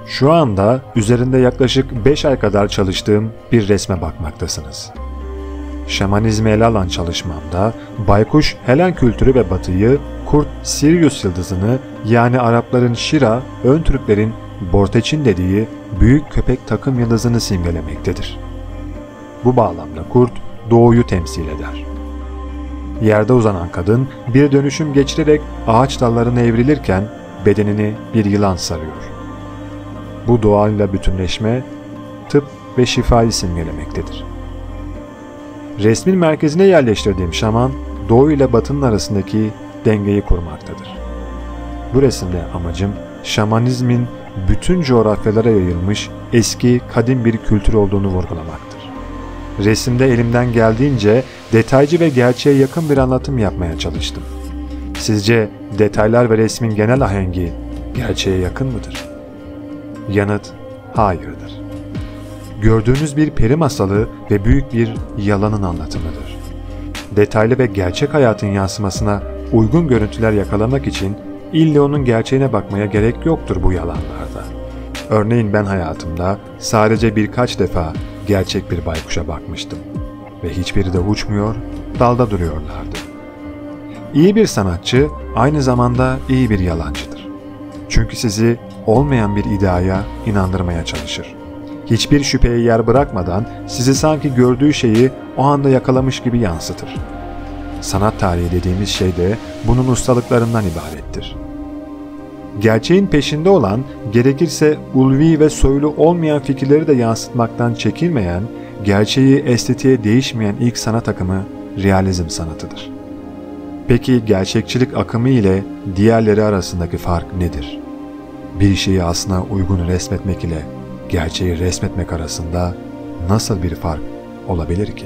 Şu anda üzerinde yaklaşık 5 ay kadar çalıştığım bir resme bakmaktasınız. Şamanizmi ele alan çalışmamda baykuş Helen kültürü ve batıyı, kurt Sirius yıldızını yani Arapların Şira, ön Türklerin Borteçin dediği büyük köpek takım yıldızını simgelemektedir. Bu bağlamda kurt doğuyu temsil eder. Yerde uzanan kadın bir dönüşüm geçirerek ağaç dallarına evrilirken bedenini bir yılan sarıyor. Bu doğayla bütünleşme, tıp ve şifayı simgelemektedir. Resmin merkezine yerleştirdiğim şaman, doğu ile batının arasındaki dengeyi kurmaktadır. Bu resimde amacım, şamanizmin bütün coğrafyalara yayılmış eski, kadim bir kültür olduğunu vurgulamaktır. Resimde elimden geldiğince detaycı ve gerçeğe yakın bir anlatım yapmaya çalıştım. Sizce detaylar ve resmin genel ahengi gerçeğe yakın mıdır? Yanıt, hayırdır. Gördüğünüz bir peri masalı ve büyük bir yalanın anlatımıdır. Detaylı ve gerçek hayatın yansımasına uygun görüntüler yakalamak için illa onun gerçeğine bakmaya gerek yoktur bu yalanlarda. Örneğin ben hayatımda sadece birkaç defa gerçek bir baykuşa bakmıştım ve hiçbiri de uçmuyor, dalda duruyorlardı. İyi bir sanatçı aynı zamanda iyi bir yalancıdır. Çünkü sizi olmayan bir iddiaya inandırmaya çalışır. Hiçbir şüpheye yer bırakmadan sizi sanki gördüğü şeyi o anda yakalamış gibi yansıtır. Sanat tarihi dediğimiz şey de bunun ustalıklarından ibarettir. Gerçeğin peşinde olan, gerekirse ulvi ve soylu olmayan fikirleri de yansıtmaktan çekinmeyen, gerçeği estetiğe değişmeyen ilk sanat akımı realizm sanatıdır. Peki gerçekçilik akımı ile diğerleri arasındaki fark nedir? Bir şeyi aslına uygun resmetmek ile gerçeği resmetmek arasında nasıl bir fark olabilir ki?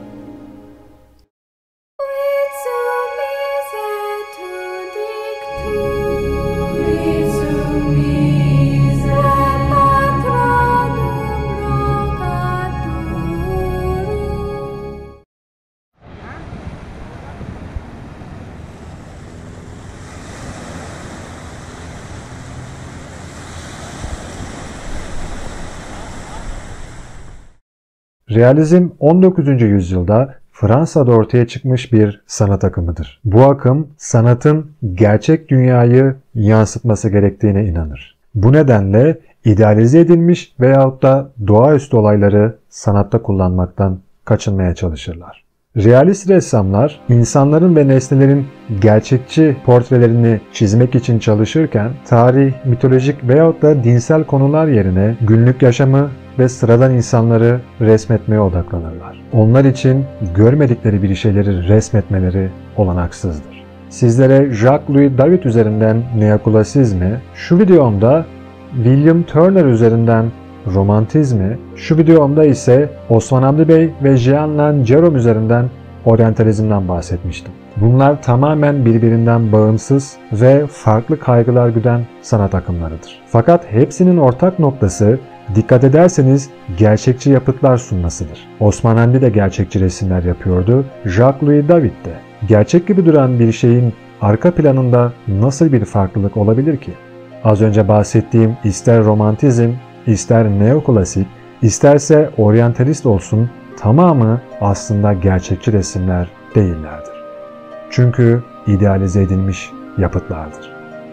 Realizm 19. yüzyılda Fransa'da ortaya çıkmış bir sanat akımıdır. Bu akım sanatın gerçek dünyayı yansıtması gerektiğine inanır. Bu nedenle idealize edilmiş veyahut da doğaüstü olayları sanatta kullanmaktan kaçınmaya çalışırlar. Realist ressamlar insanların ve nesnelerin gerçekçi portrelerini çizmek için çalışırken tarih, mitolojik veyahut da dinsel konular yerine günlük yaşamı ve sıradan insanları resmetmeye odaklanırlar. Onlar için görmedikleri bir şeyleri resmetmeleri olanaksızdır. Sizlere Jacques-Louis David üzerinden neoklasizmi, şu videomda William Turner üzerinden romantizmi, şu videomda ise Osman Hamdi Bey ve Jean Jerome üzerinden oryantalizmden bahsetmiştim. Bunlar tamamen birbirinden bağımsız ve farklı kaygılar güden sanat akımlarıdır. Fakat hepsinin ortak noktası dikkat ederseniz gerçekçi yapıtlar sunmasıdır. Osman Hamdi de gerçekçi resimler yapıyordu, Jacques-Louis David de. Gerçek gibi duran bir şeyin arka planında nasıl bir farklılık olabilir ki? Az önce bahsettiğim ister romantizm, ister neoklasik, isterse oryantalist olsun tamamı aslında gerçekçi resimler değillerdir. Çünkü idealize edilmiş yapıtlardır.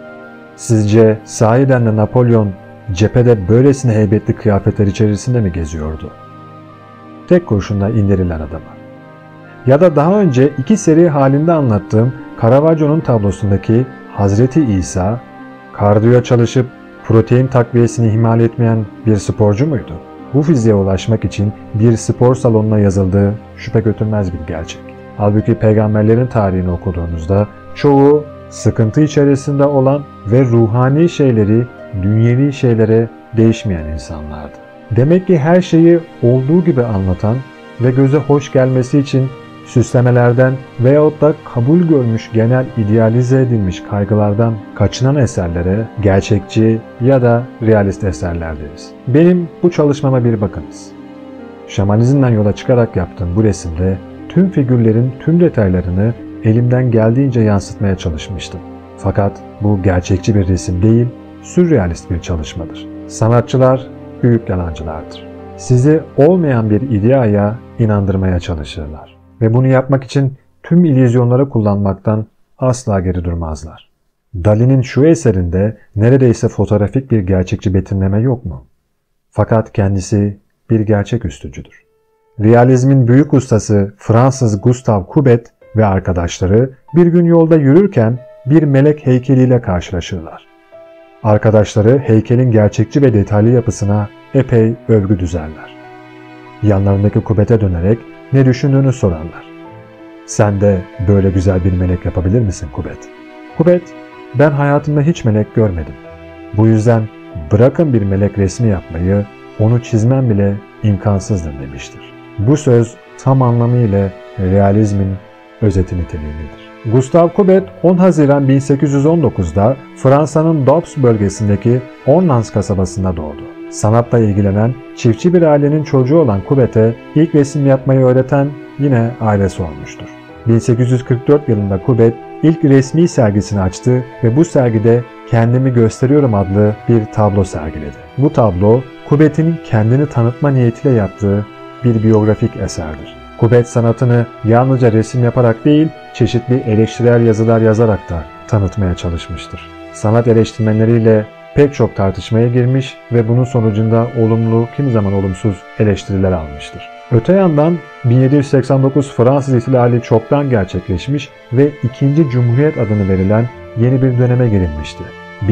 Sizce sahiden de Napolyon cephede böylesine heybetli kıyafetler içerisinde mi geziyordu? Tek kurşunla indirilen adama. Ya da daha önce 2 seri halinde anlattığım Caravaggio'nun tablosundaki Hazreti İsa, kardiyo çalışıp protein takviyesini ihmal etmeyen bir sporcu muydu? Bu fiziğe ulaşmak için bir spor salonuna yazıldığı şüphe götürmez bir gerçek. Halbuki peygamberlerin tarihini okuduğunuzda çoğu sıkıntı içerisinde olan ve ruhani şeyleri dünyevi şeylere değişmeyen insanlardı. Demek ki her şeyi olduğu gibi anlatan ve göze hoş gelmesi için süslemelerden veyahut da kabul görmüş genel idealize edilmiş kaygılardan kaçınan eserlere gerçekçi ya da realist eserler deriz. Benim bu çalışmama bir bakınız. Şamanizmden yola çıkarak yaptığım bu resimde tüm figürlerin tüm detaylarını elimden geldiğince yansıtmaya çalışmıştım. Fakat bu gerçekçi bir resim değil, sürrealist bir çalışmadır. Sanatçılar büyük yalancılardır. Sizi olmayan bir ideaya inandırmaya çalışırlar. Ve bunu yapmak için tüm illüzyonları kullanmaktan asla geri durmazlar. Dali'nin şu eserinde neredeyse fotoğrafik bir gerçekçi betimleme yok mu? Fakat kendisi bir gerçeküstücüdür. Realizmin büyük ustası Fransız Gustave Courbet ve arkadaşları bir gün yolda yürürken bir melek heykeliyle karşılaşırlar. Arkadaşları heykelin gerçekçi ve detaylı yapısına epey övgü düzerler. Yanlarındaki Courbet'e dönerek ne düşündüğünü sorarlar. "Sen de böyle güzel bir melek yapabilir misin Courbet?" Courbet, "Ben hayatımda hiç melek görmedim. Bu yüzden bırakın bir melek resmi yapmayı, onu çizmem bile imkansızdır" demiştir. Bu söz tam anlamıyla realizmin özeti niteliğindedir. Gustave Courbet 10 Haziran 1819'da Fransa'nın Doubs bölgesindeki Ornans kasabasında doğdu. Sanatla ilgilenen çiftçi bir ailenin çocuğu olan Courbet'e ilk resim yapmayı öğreten yine ailesi olmuştur. 1844 yılında Courbet ilk resmi sergisini açtı ve bu sergide "Kendimi Gösteriyorum" adlı bir tablo sergiledi. Bu tablo Courbet'in kendini tanıtma niyetiyle yaptığı bir biyografik eserdir. Courbet sanatını yalnızca resim yaparak değil, çeşitli eleştirel yazılar yazarak da tanıtmaya çalışmıştır. Sanat eleştirmenleriyle pek çok tartışmaya girmiş ve bunun sonucunda olumlu, kimi zaman olumsuz eleştiriler almıştır. Öte yandan 1789 Fransız İhtilali çoktan gerçekleşmiş ve 2. Cumhuriyet adını verilen yeni bir döneme girilmişti.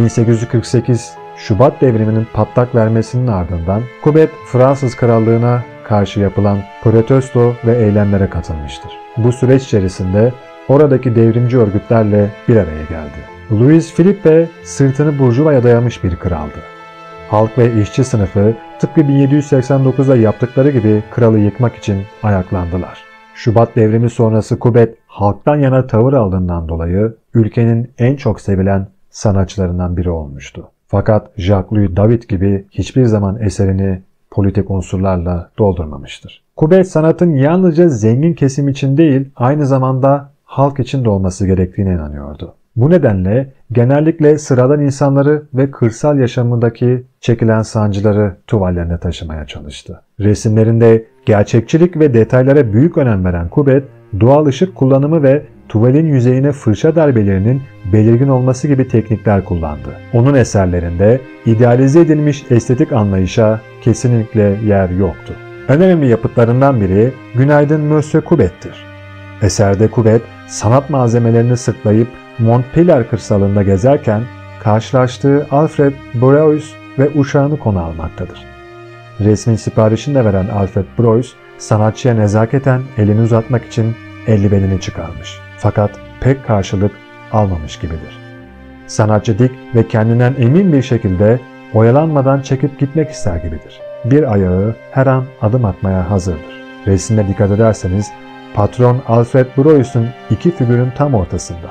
1848 Şubat devriminin patlak vermesinin ardından Courbet Fransız Krallığına karşı yapılan protesto ve eylemlere katılmıştır. Bu süreç içerisinde oradaki devrimci örgütlerle bir araya geldi. Louis Philippe sırtını Burjuva'ya dayamış bir kraldı. Halk ve işçi sınıfı tıpkı 1789'da yaptıkları gibi kralı yıkmak için ayaklandılar. Şubat devrimi sonrası Courbet halktan yana tavır aldığından dolayı ülkenin en çok sevilen sanatçılarından biri olmuştu. Fakat Jacques-Louis David gibi hiçbir zaman eserini politik unsurlarla doldurmamıştır. Courbet sanatın yalnızca zengin kesim için değil, aynı zamanda halk için de olması gerektiğine inanıyordu. Bu nedenle genellikle sıradan insanları ve kırsal yaşamındaki çekilen sancıları tuvallerine taşımaya çalıştı. Resimlerinde gerçekçilik ve detaylara büyük önem veren Courbet, doğal ışık kullanımı ve tuvalin yüzeyine fırça darbelerinin belirgin olması gibi teknikler kullandı. Onun eserlerinde idealize edilmiş estetik anlayışa kesinlikle yer yoktu. En önemli yapıtlarından biri Günaydın Monsieur Courbet'tir. Eserde Courbet sanat malzemelerini sırtlayıp Montpellier kırsalında gezerken karşılaştığı Alfred Broyes ve uşağını konu almaktadır. Resmin siparişini de veren Alfred Broyes, sanatçıya nezaketen elini uzatmak için eldivenini çıkarmış. Fakat pek karşılık almamış gibidir. Sanatçı dik ve kendinden emin bir şekilde oyalanmadan çekip gitmek ister gibidir. Bir ayağı her an adım atmaya hazırdır. Resimde dikkat ederseniz patron Alfred Broyes'un iki figürün tam ortasında.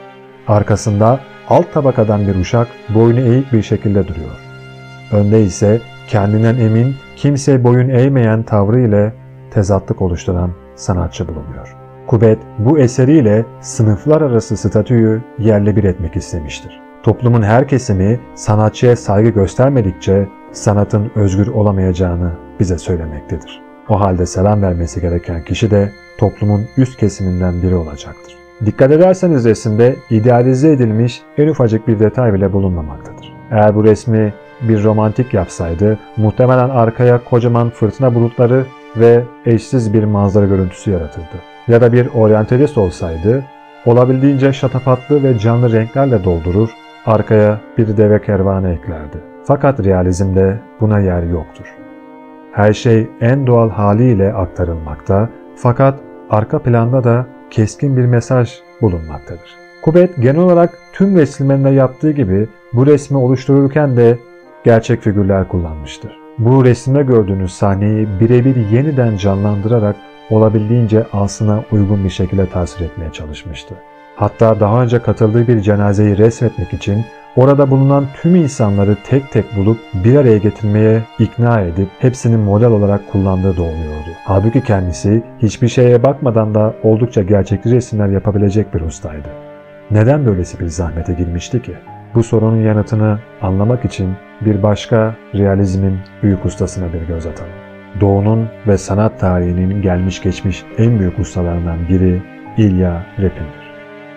Arkasında alt tabakadan bir uşak boynu eğik bir şekilde duruyor. Önde ise kendinden emin, kimseye boyun eğmeyen tavrı ile tezatlık oluşturan sanatçı bulunuyor. Courbet bu eseriyle sınıflar arası statüyü yerle bir etmek istemiştir. Toplumun her kesimi sanatçıya saygı göstermedikçe sanatın özgür olamayacağını bize söylemektedir. O halde selam vermesi gereken kişi de toplumun üst kesiminden biri olacaktır. Dikkat ederseniz resimde idealize edilmiş en ufacık bir detay bile bulunmamaktadır. Eğer bu resmi bir romantik yapsaydı muhtemelen arkaya kocaman fırtına bulutları ve eşsiz bir manzara görüntüsü yaratırdı. Ya da bir oryantalist olsaydı olabildiğince şatafatlı ve canlı renklerle doldurur, arkaya bir deve kervanı eklerdi. Fakat realizmde buna yer yoktur. Her şey en doğal haliyle aktarılmakta fakat arka planda da keskin bir mesaj bulunmaktadır. Courbet genel olarak tüm resimlerinde yaptığı gibi bu resmi oluştururken de gerçek figürler kullanmıştır. Bu resimde gördüğünüz sahneyi birebir yeniden canlandırarak olabildiğince aslına uygun bir şekilde tasvir etmeye çalışmıştı. Hatta daha önce katıldığı bir cenazeyi resmetmek için orada bulunan tüm insanları tek tek bulup bir araya getirmeye ikna edip hepsinin model olarak kullandığı da oluyordu. Halbuki kendisi hiçbir şeye bakmadan da oldukça gerçekçi resimler yapabilecek bir ustaydı. Neden böylesi bir zahmete girmişti ki? Bu sorunun yanıtını anlamak için bir başka realizmin büyük ustasına bir göz atalım. Doğu'nun ve sanat tarihinin gelmiş geçmiş en büyük ustalarından biri İlya Repin'dir.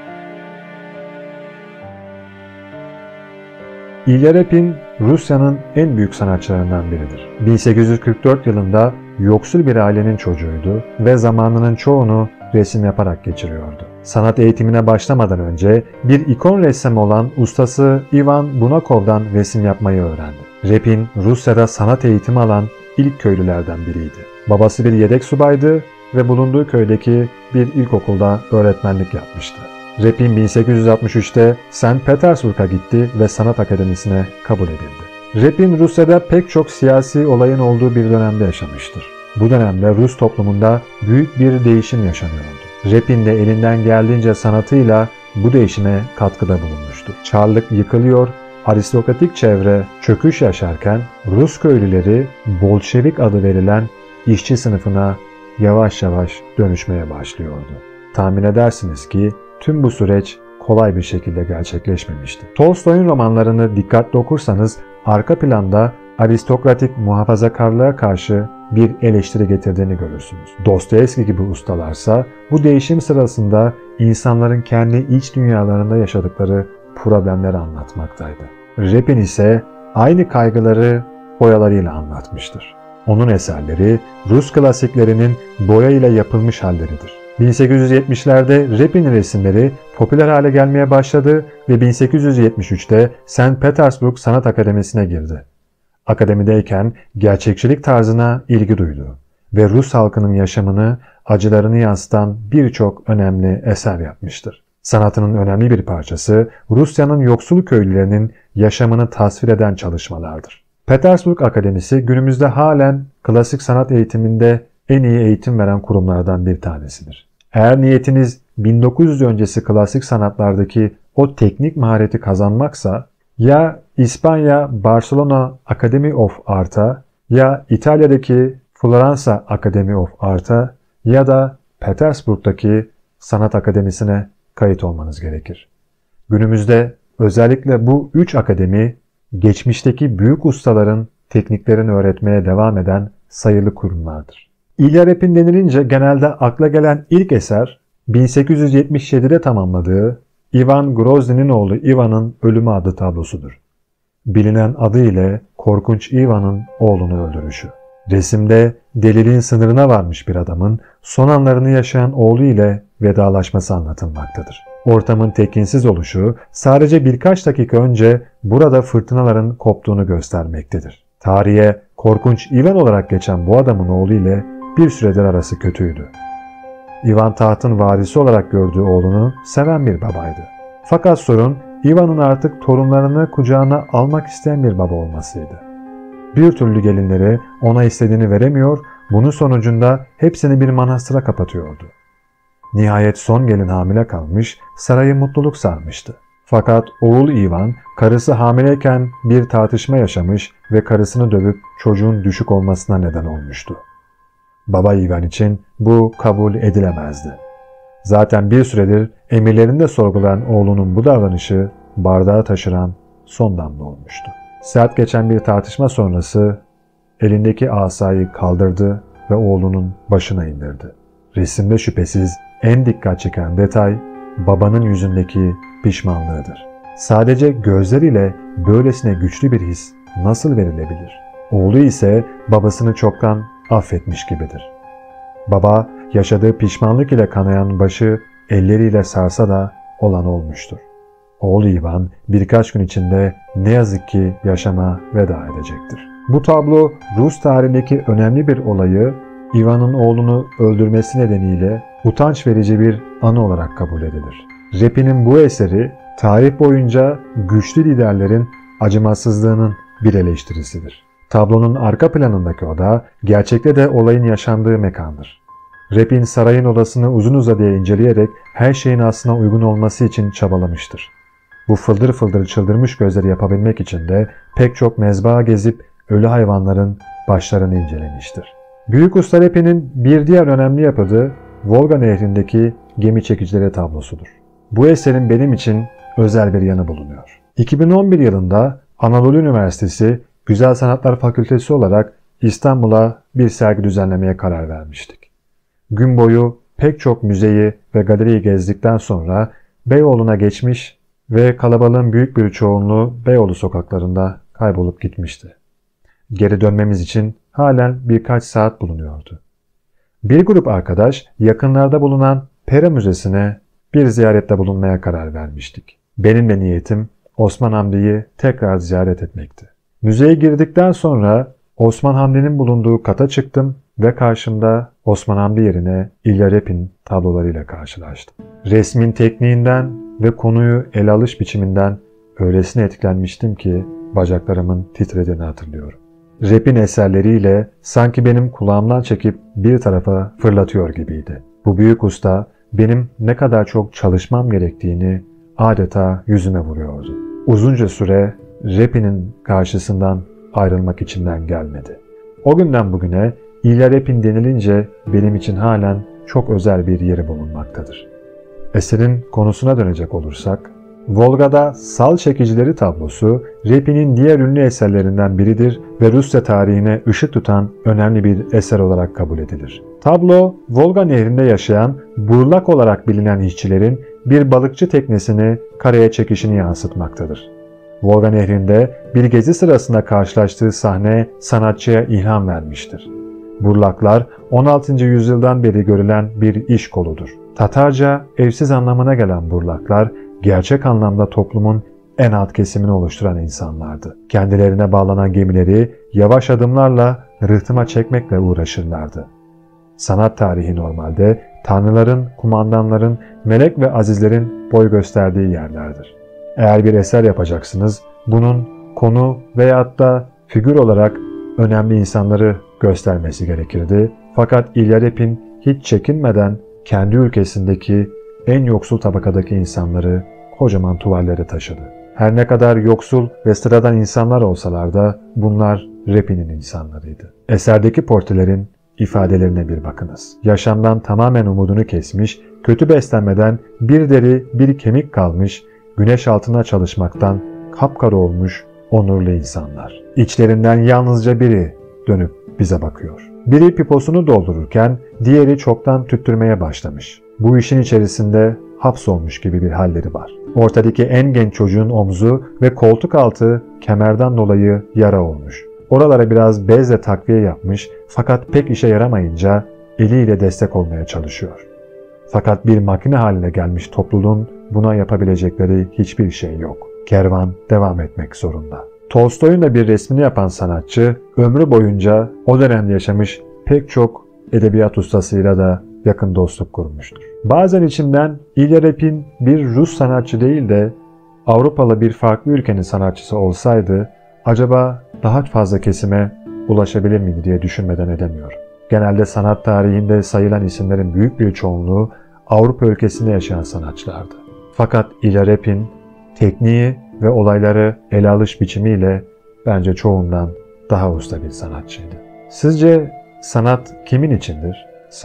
İlya Repin, Rusya'nın en büyük sanatçılarından biridir. 1844 yılında yoksul bir ailenin çocuğuydu ve zamanının çoğunu resim yaparak geçiriyordu. Sanat eğitimine başlamadan önce bir ikon ressamı olan ustası Ivan Bunakov'dan resim yapmayı öğrendi. Repin, Rusya'da sanat eğitimi alan ilk köylülerden biriydi. Babası bir yedek subaydı ve bulunduğu köydeki bir ilkokulda öğretmenlik yapmıştı. Repin 1863'te St. Petersburg'a gitti ve sanat akademisine kabul edildi. Repin, Rusya'da pek çok siyasi olayın olduğu bir dönemde yaşamıştır. Bu dönemde Rus toplumunda büyük bir değişim yaşanıyordu. Repin de elinden geldiğince sanatıyla bu değişime katkıda bulunmuştu. Çarlık yıkılıyor, aristokratik çevre çöküş yaşarken Rus köylüleri Bolşevik adı verilen işçi sınıfına yavaş yavaş dönüşmeye başlıyordu. Tahmin edersiniz ki tüm bu süreç kolay bir şekilde gerçekleşmemişti. Tolstoy'un romanlarını dikkatli okursanız arka planda aristokratik muhafazakarlığa karşı bir eleştiri getirdiğini görürsünüz. Dostoyevski gibi ustalarsa bu değişim sırasında insanların kendi iç dünyalarında yaşadıkları problemleri anlatmaktaydı. Repin ise aynı kaygıları boyalarıyla anlatmıştır. Onun eserleri Rus klasiklerinin boya ile yapılmış halleridir. 1870'lerde Repin'in resimleri popüler hale gelmeye başladı ve 1873'te St. Petersburg Sanat Akademisi'ne girdi. Akademideyken gerçekçilik tarzına ilgi duydu ve Rus halkının yaşamını, acılarını yansıtan birçok önemli eser yapmıştır. Sanatının önemli bir parçası Rusya'nın yoksul köylülerinin yaşamını tasvir eden çalışmalardır. Petersburg Akademisi günümüzde halen klasik sanat eğitiminde en iyi eğitim veren kurumlardan bir tanesidir. Eğer niyetiniz 1900 öncesi klasik sanatlardaki o teknik mahareti kazanmaksa ya İspanya Barcelona Academy of Art'a ya İtalya'daki Floransa Academy of Art'a ya da Petersburg'daki Sanat Akademisi'ne kayıt olmanız gerekir. Günümüzde özellikle bu 3 akademi geçmişteki büyük ustaların tekniklerini öğretmeye devam eden sayılı kurumlardır. İlya Repin denilince genelde akla gelen ilk eser 1877'de tamamladığı Ivan Grozny'nin oğlu Ivan'ın Ölümü adlı tablosudur. Bilinen adı ile Korkunç Ivan'ın oğlunu öldürüşü. Resimde deliliğin sınırına varmış bir adamın son anlarını yaşayan oğlu ile vedalaşması anlatılmaktadır. Ortamın tekinsiz oluşu sadece birkaç dakika önce burada fırtınaların koptuğunu göstermektedir. Tarihe Korkunç Ivan olarak geçen bu adamın oğlu ile bir süredir arası kötüydü. Ivan tahtın varisi olarak gördüğü oğlunu seven bir babaydı. Fakat sorun Ivan'ın artık torunlarını kucağına almak isteyen bir baba olmasıydı. Bir türlü gelinleri ona istediğini veremiyor, bunun sonucunda hepsini bir manastıra kapatıyordu. Nihayet son gelin hamile kalmış, sarayı mutluluk sarmıştı. Fakat oğul Ivan, karısı hamileyken bir tartışma yaşamış ve karısını dövüp çocuğun düşük olmasına neden olmuştu. Baba Ivan için bu kabul edilemezdi. Zaten bir süredir emirlerinde sorgulayan oğlunun bu davranışı bardağı taşıran son damla olmuştu. Sert geçen bir tartışma sonrası elindeki asayı kaldırdı ve oğlunun başına indirdi. Resimde şüphesiz en dikkat çeken detay babanın yüzündeki pişmanlığıdır. Sadece gözleriyle böylesine güçlü bir his nasıl verilebilir? Oğlu ise babasını çoktan affetmiş gibidir. Baba yaşadığı pişmanlık ile kanayan başı elleriyle sarsa da olan olmuştur. Oğlu Ivan birkaç gün içinde ne yazık ki yaşama veda edecektir. Bu tablo Rus tarihindeki önemli bir olayı Ivan'ın oğlunu öldürmesi nedeniyle utanç verici bir anı olarak kabul edilir. Repin'in bu eseri tarih boyunca güçlü liderlerin acımasızlığının bir eleştirisidir. Tablonun arka planındaki oda gerçekte de olayın yaşandığı mekandır. Repin sarayın odasını uzun uzadıya inceleyerek her şeyin aslına uygun olması için çabalamıştır. Bu fıldır fıldır çıldırmış gözleri yapabilmek için de pek çok mezbaha gezip ölü hayvanların başlarını incelemiştir. Büyük usta Repin'in bir diğer önemli yapıdı Volga Nehri'ndeki gemi çekicileri tablosudur. Bu eserin benim için özel bir yanı bulunuyor. 2011 yılında Anadolu Üniversitesi Güzel Sanatlar Fakültesi olarak İstanbul'a bir sergi düzenlemeye karar vermiştik. Gün boyu pek çok müzeyi ve galeriyi gezdikten sonra Beyoğlu'na geçmiş ve kalabalığın büyük bir çoğunluğu Beyoğlu sokaklarında kaybolup gitmişti. Geri dönmemiz için halen birkaç saat bulunuyordu. Bir grup arkadaş yakınlarda bulunan Pera Müzesi'ne bir ziyarette bulunmaya karar vermiştik. Benim de niyetim Osman Hamdi'yi tekrar ziyaret etmekti. Müzeye girdikten sonra Osman Hamdi'nin bulunduğu kata çıktım ve karşımda Osman Hamdi yerine İlya Repin tablolarıyla karşılaştım. Resmin tekniğinden ve konuyu ele alış biçiminden öylesine etkilenmiştim ki bacaklarımın titrediğini hatırlıyorum. Repin eserleriyle sanki benim kulağımdan çekip bir tarafa fırlatıyor gibiydi. Bu büyük usta benim ne kadar çok çalışmam gerektiğini adeta yüzüme vuruyordu. Uzunca süre Repin'in karşısından ayrılmak içimden gelmedi. O günden bugüne İlya Repin denilince benim için halen çok özel bir yeri bulunmaktadır. Eserin konusuna dönecek olursak, Volga'da Sal Çekicileri tablosu Repin'in diğer ünlü eserlerinden biridir ve Rusya tarihine ışık tutan önemli bir eser olarak kabul edilir. Tablo, Volga Nehri'nde yaşayan burlak olarak bilinen işçilerin bir balıkçı teknesini karaya çekişini yansıtmaktadır. Volga Nehri'nde bir gezi sırasında karşılaştığı sahne sanatçıya ilham vermiştir. Burlaklar 16. yüzyıldan beri görülen bir iş koludur. Tatarca evsiz anlamına gelen burlaklar gerçek anlamda toplumun en alt kesimini oluşturan insanlardı. Kendilerine bağlanan gemileri yavaş adımlarla rıhtıma çekmekle uğraşırlardı. Sanat tarihi normalde tanrıların, kumandanların, melek ve azizlerin boy gösterdiği yerlerdir. Eğer bir eser yapacaksınız, bunun konu veyahut da figür olarak önemli insanları göstermesi gerekirdi. Fakat İlya Repin hiç çekinmeden kendi ülkesindeki en yoksul tabakadaki insanları kocaman tuvallere taşıdı. Her ne kadar yoksul ve sıradan insanlar olsalar da bunlar Repin'in insanlarıydı. Eserdeki portrelerin ifadelerine bir bakınız. Yaşamdan tamamen umudunu kesmiş, kötü beslenmeden bir deri bir kemik kalmış, güneş altında çalışmaktan kapkara olmuş onurlu insanlar. İçlerinden yalnızca biri dönüp bize bakıyor. Biri piposunu doldururken diğeri çoktan tüttürmeye başlamış. Bu işin içerisinde hapsolmuş gibi bir halleri var. Ortadaki en genç çocuğun omzu ve koltuk altı kemerden dolayı yara olmuş. Oralara biraz bezle takviye yapmış fakat pek işe yaramayınca eliyle destek olmaya çalışıyor. Fakat bir makine haline gelmiş topluluğun buna yapabilecekleri hiçbir şey yok. Kervan devam etmek zorunda. Tolstoy'un da bir resmini yapan sanatçı ömrü boyunca o dönemde yaşamış pek çok edebiyat ustasıyla da yakın dostluk kurmuştur. Bazen içimden İlya Repin bir Rus sanatçı değil de Avrupalı bir farklı ülkenin sanatçısı olsaydı acaba daha fazla kesime ulaşabilir miydi diye düşünmeden edemiyorum. Genelde sanat tarihinde sayılan isimlerin büyük bir çoğunluğu Avrupa ülkesinde yaşayan sanatçılardı. Fakat İlya Repin tekniği ve olayları ele alış biçimiyle bence çoğundan daha usta bir sanatçıydı. Sizce sanat kimin içindir?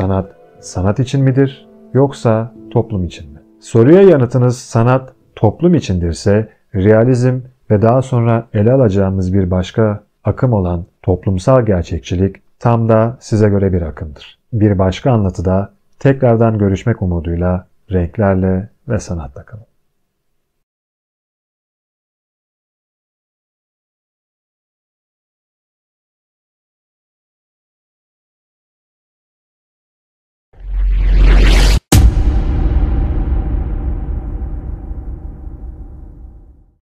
Sanat için midir yoksa toplum için mi? Soruya yanıtınız sanat toplum içindirse realizm ve daha sonra ele alacağımız bir başka akım olan toplumsal gerçekçilik tam da size göre bir akımdır. Bir başka anlatıda tekrardan görüşmek umuduyla renklerle ve sanatla kalın.